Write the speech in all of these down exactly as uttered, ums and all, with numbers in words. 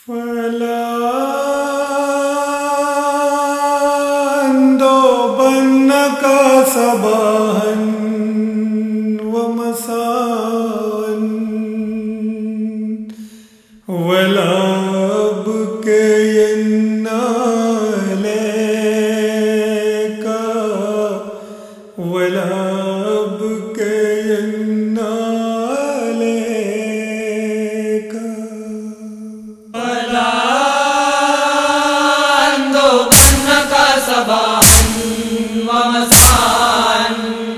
فلاندو بنك صباحا ومساء ولا أبكين عليك ولا أبكين عليك فلاندو بنك صباحا ومساء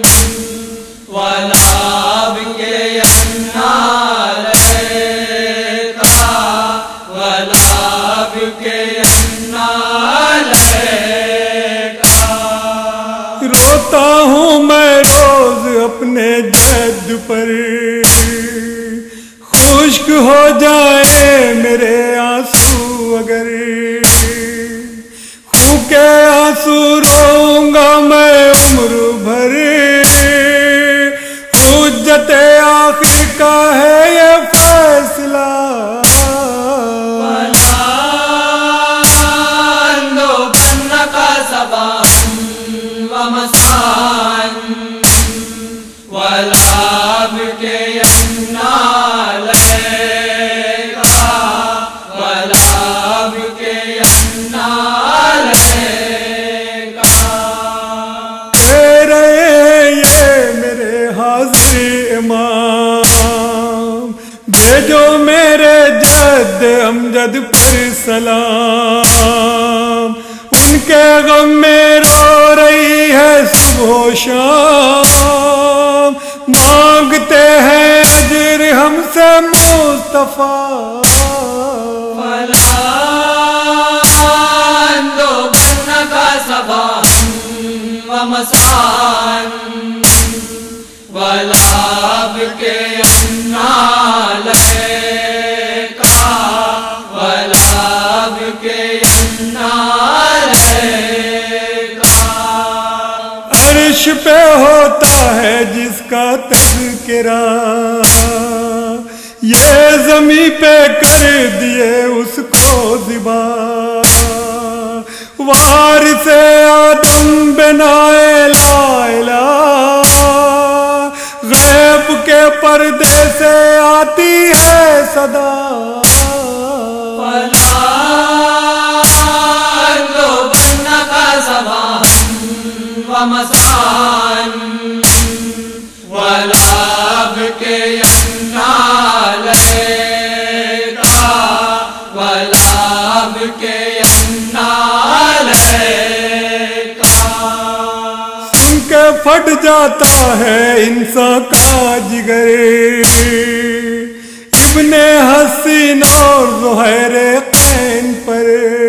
ولا أبكين عليك ولا أبكين عليك. روتا ہوں میں روز اپنے جد پر، خشک ہو جائے میرے آنسو اگر، خوں کے آنسو روؤں گا میں عمر بھر، حجت آخر کا ہے یہ فیصلہ. فلاندو بنك صباحا ومساء ولا أبكين عليك ولا أبكين عليك. کہہ رہے ہیں یہ میرے حاضر امام، بھیجو میرے جد امجد پر سلام، ان کے غم میں رو رہی ہے صبح و شام، مانگتے ہیں اجر ہم سے مصطفیٰ. فلاندو بنك صباحا ومساء ولا أبكين عليك ولا أبكين عليك. عرش پہ ہوتا ہے جس کا تذکرہ، یہ زمیں پہ کر دیے اس کو ذبح، وارث آدم بنائے لا الہ، غیب کے پردے سے آتی ہے صدا. فلاندو بنك صباحا ومساء ولا أبكين عليك ولا أبكين عليك. سن کے پھٹ جاتا ہے انسان کا جگر، ابن حسین اور زہیر قین پر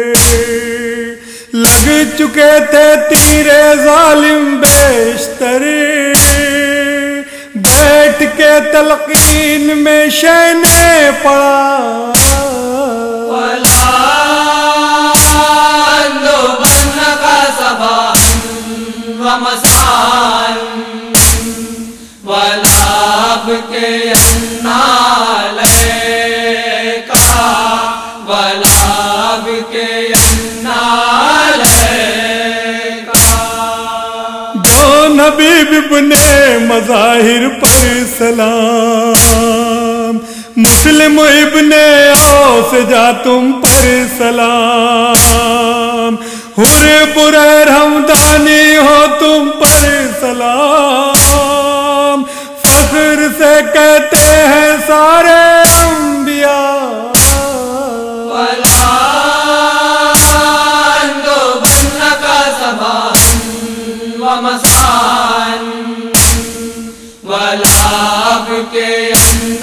لگ چکے تھے تیر ظالم بیشتر، بیٹھ کے تلقین میں شینے پڑا. فلاندو بنك صباحا ومساء ولا أبكين عليك ولا أبكين عليك. جون حبیب ابن مظاہر پر سلام، مسلم ابن اوس جا تم پر سلام، حر بریر ہمدانی ہو تم پر سلام، فخر سے کہتے ہیں سارے انبیاء. فلاندو بنك صباحا ومساء ولا أبكين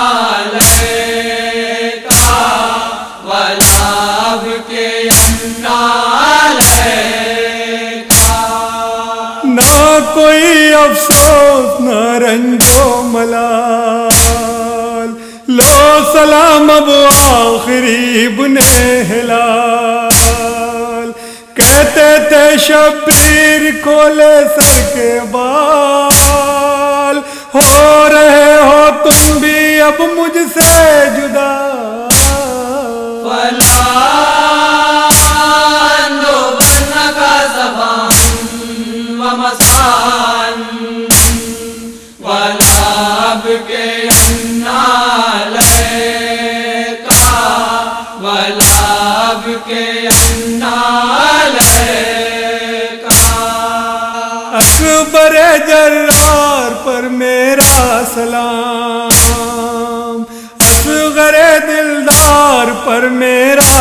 عليك ولا أبكين عليك. نہ کوئی افسوس نہ رنجو ملال، لو سلام اب آخری ابن ہلال، کہتے تھے شبیر کھولے سر کے بال، ہو رہے ہو تم بھی اب مجھ سے جدا. کے انالے کا اکبر جرار پر میرا سلام، اصغر دلدار پر میرا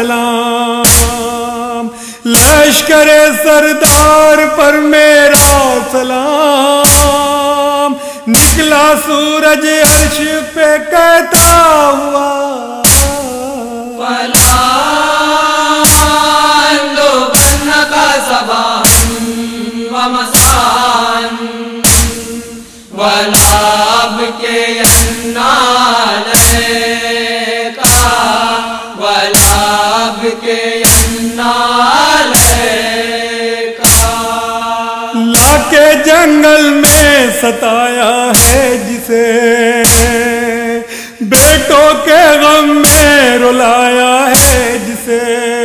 سلام، لشکر سردار پر میرا سلام، نکلا سورج عرش پہ کہتا ہوا فلان دو بن کا صباحن و مسان ولاب کے انالے کا ولاب کے انالے کا لا کے جنگل میں ستایا ہے جسے، بیٹوں کے غم میں رلایا ہے جسے،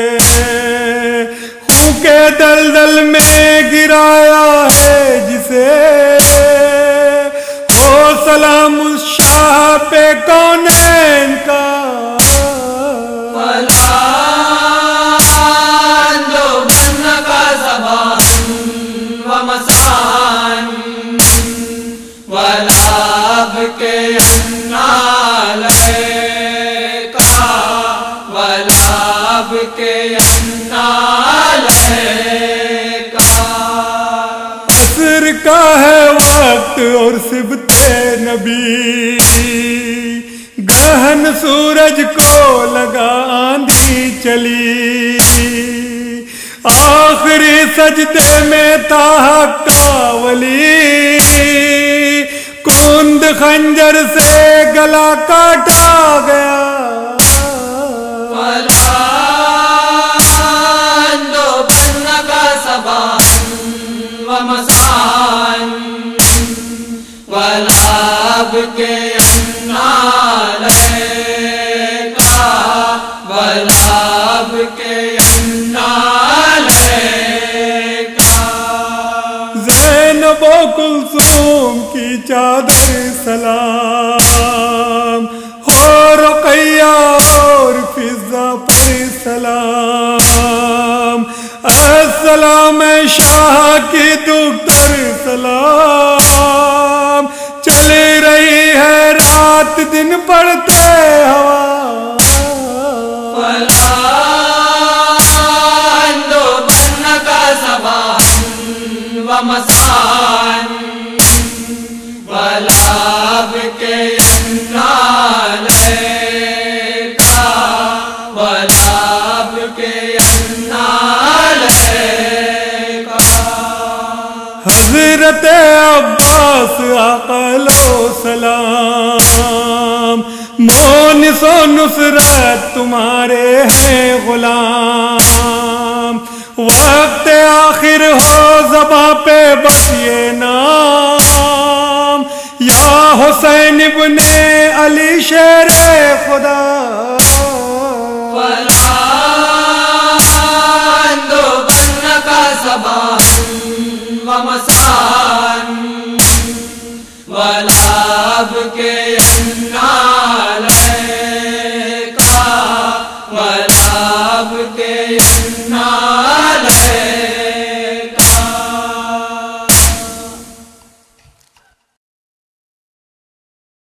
خون کے دلدل میں گرایا ہے جسے، ہو سلام اس شاہ پہ کونین کا فلان دو بن کا صباحن و مسان ولاب کے انالے کا ولاب کے انالے کا عصر کا ہے وقت اور صبتے نبی، گہن سورج کو لگا آندھی چلی، آخری سجدے میں تھا حق کا ولی، کند خنجر سے گلا کاٹا گیا، فلان دو بن کا صباحن و مسان ولاب کے انالے کا ولاب کے انالے کا زینب و کلثوم کی چادر سلام، ہو رقیہ اور فضا پر سلام، السلام شاہ کی دختر سلام، چلی رہی ہے رات دن پڑتے ہوا، فلان دو بن کا صباحن و مسان ولاب کے انالے کا ولاب کے انالے کا حضرت عباس عقلو سلام، مونس و نصرت تمہارے ہیں غلام، وقت آخر ہو زباں پہ بس یہ نام، یا حسین ابن علی شیر خدا، فلان دو بن کا صباحن و مسان ولاب کے انالے کا ولاب کے